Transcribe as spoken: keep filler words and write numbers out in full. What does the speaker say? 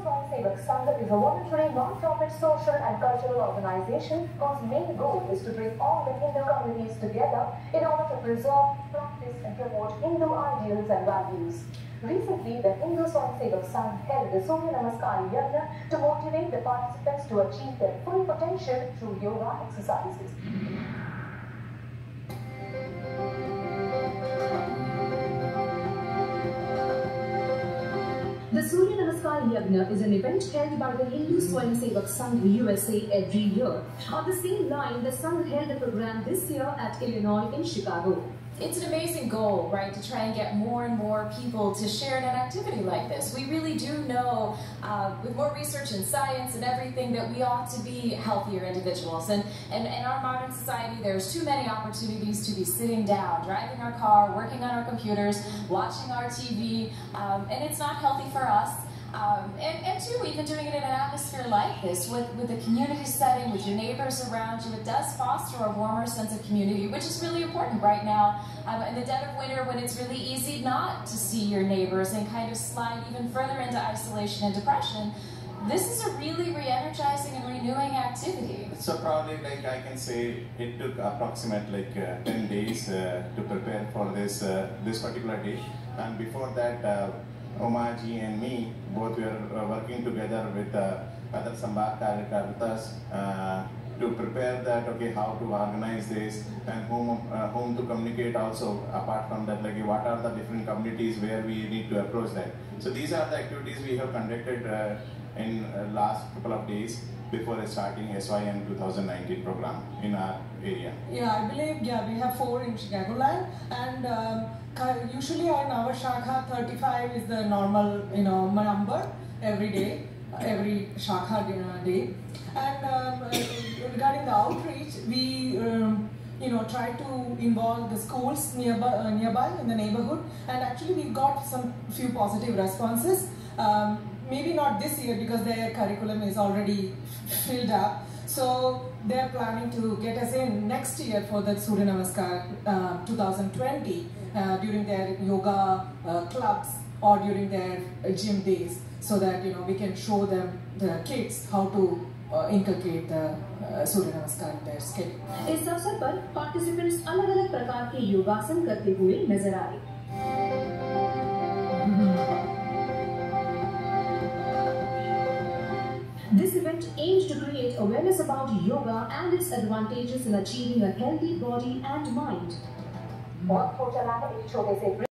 Swayamsevak Sangh is a voluntary non-profit social and cultural organization whose main goal is to bring all the Hindu communities together in order to preserve, practice and promote Hindu ideals and values. Recently, the Hindu Swayamsevak Sangh held the Surya Namaskar Yajna to motivate the participants to achieve their full potential through yoga exercises. The Surya Namaskar Yajna is an event held by the Hindu Swayamsevak Sangh U S A every year. On the same line, the Sangh held a program this year at Illinois in Chicago. It's an amazing goal, right, to try and get more and more people to share in an activity like this. We really do know, uh, with more research and science and everything, that we ought to be healthier individuals. And, and in our modern society, there's too many opportunities to be sitting down, driving our car, working on our computers, watching our T V, um, and it's not healthy for us. Um, and, and two, even doing it in an atmosphere like this, with, with a community setting, with your neighbors around you, it does foster a warmer sense of community, which is really important right now um, in the dead of winter, when it's really easy not to see your neighbors and kind of slide even further into isolation and depression. This is a really re-energizing and renewing activity. So probably, like I can say, it took approximately like uh, ten days uh, to prepare for this uh, this particular day, and before that, uh, Oma ji and me, both were uh, working together with uh, other Sambhag Karyakartas uh, to prepare that, okay, how to organize this and whom, uh, whom to communicate also, apart from that, like what are the different communities where we need to approach that. So these are the activities we have conducted uh, in uh, last couple of days before starting S Y M twenty nineteen program in our area. Yeah, I believe, yeah, we have four in Chicagoland, and um, usually on our Shakha, thirty-five is the normal, you know, number every day, every Shakha day. And um, regarding the outreach, we um, you know, try to involve the schools nearby, uh, nearby in the neighborhood, and actually we got some few positive responses. Um, maybe not this year because their curriculum is already filled up, so they're planning to get us in next year for the Surya Namaskar uh, twenty twenty uh, during their yoga uh, clubs or during their uh, gym days, so that, you know, we can show them, the kids, how to uh, inculcate the uh, Surya Namaskar in their schedule. इस अवसर पर participants अलग-अलग प्रकार के योगासन करते हुए नजर आए। This event aimed to create awareness about yoga and its advantages in achieving a healthy body and mind.